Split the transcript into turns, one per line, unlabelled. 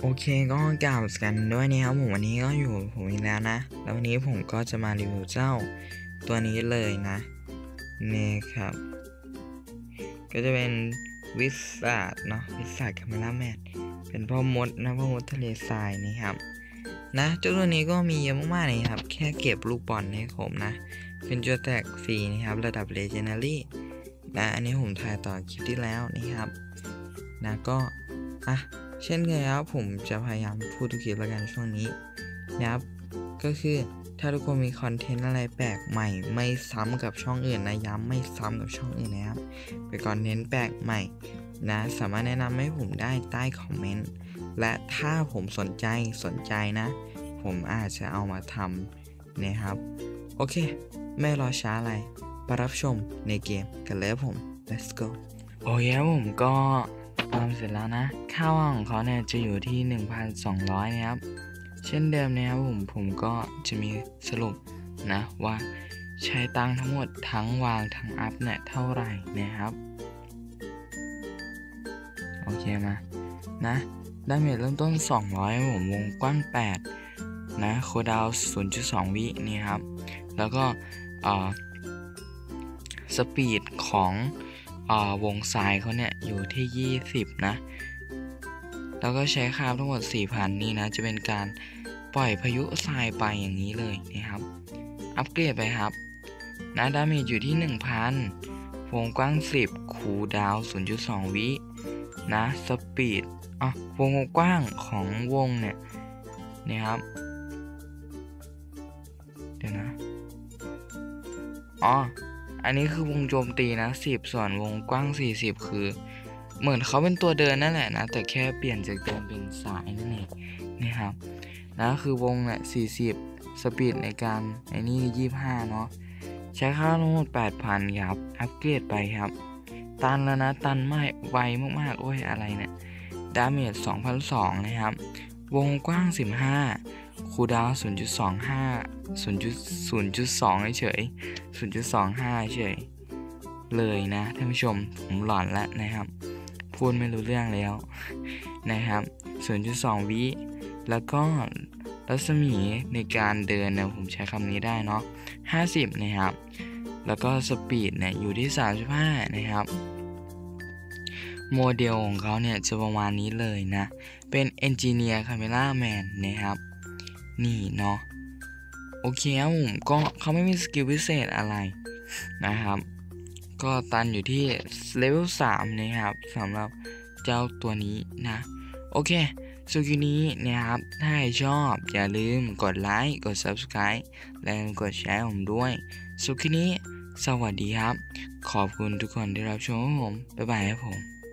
โอเคก็กล่าวกันด้วยนะครับผมวันนี้ก็อยู่ผมอีกแล้วนะแล้ววันนี้ผมก็จะมารีวิวเจ้าตัวนี้เลยนะนี่ครับก็จะเป็นวิสัทเนาะวิสัทคาเมล่าแมนเป็นพ่อมดนะพ่อมดทะเลทรายนี่ครับนะเจ้าตัวนี้ก็มีเยอะมากๆเลยครับแค่เก็บลูกบอลให้ผมนะเป็นจุดแตกฟรีนะครับระดับ Legendary นะอันนี้ผมถ่ายต่อคลิปที่แล้วนี่ครับนะก็เช่นเคยครับผมจะพยายามพูดทุกคลิปแล้วกันช่วงนี้นะครับก็คือถ้าทุกคนมีคอนเทนต์อะไรแปลกใหม่ไม่ซ้ำกับช่องอื่นนะย้ำไม่ซ้ำกับช่องอื่นนะครับเป็นคอนเทนต์แปลกใหม่นะสามารถแนะนำให้ผมได้ใต้คอมเมนต์และถ้าผมสนใจนะผมอาจจะเอามาทำนะครับโอเคไม่รอช้าอะไรไปรับชมในเกมกันเลยผม let's go โอเคผมก็ทำเสร็จแล้วนะค่าว่างของเขาเนี่ยจะอยู่ที่ 1,200 นะครับเช่นเดิมนะครับผมก็จะมีสรุปนะว่าใช้ตังค์ทั้งหมดทั้งวางทั้งอัพเนี่ยเท่าไหร่นะครับโอเคมานะดาเมจเริ่มต้น200ผมวงกว้าง8นะโคดาว 0.2 วินี่ครับแล้วก็สปีดของวงสายเขาเนี่ยอยู่ที่20นะแล้วก็ใช้คาบทั้งหมด 4,000 นี่นะจะเป็นการปล่อยพายุทรายไปอย่างนี้เลยนะครับอัปเกรดไปครับนะดาเมจอยู่ที่ 1,000 วงกว้าง10คูลดาว 0.2 วินะสปีดวงกว้างของวงเนี่ยครับเดี๋ยวนะอันนี้คือวงโจมตีนะ10ส่วนวงกว้าง40คือเหมือนเขาเป็นตัวเดินนั่นแหละนะแต่แค่เปลี่ยนจากเดินเป็นสายนั่นเองนี่ครับนะคือวงเนี่ย40สปีดในการนี่25เนาะใช้ค่าทั้งหมด 8,000 ครับอัปเกรดไปครับตันแล้วนะตันไม่ไวมากๆโอ้ยอะไรเนี่ยดาเมจ 2,200 นะครับวงกว้าง15คูลดาวน์ 0.2 เฉย 0.25 เฉยเลยนะท่านผู้ชมผมหลอนแล้วนะครับพูดไม่รู้เรื่องแล้วนะครับ 0.2 วิแล้วก็รัศมีในการเดินเนี่ยผมใช้คำนี้ได้เนาะ50นะครับแล้วก็สปีดเนี่ยอยู่ที่35นะครับโมเดลของเขาเนี่ยจะประมาณนี้เลยนะเป็นเอนจิเนียร์คาเมล่าแมนนะครับนี่เนาะโอเคครับผมก็เขาไม่มีสกิลพิเศษอะไรนะครับก็ตันอยู่ที่เลเวล3นะครับสำหรับเจ้าตัวนี้นะโอเคสุดนี้นะครับถ้าใครชอบอย่าลืมกดไลค์กด Subscribe และกดแชร์ผมด้วยสุดนี้สวัสดีครับขอบคุณทุกคนที่รับชมผมบ๊ายบายครับผม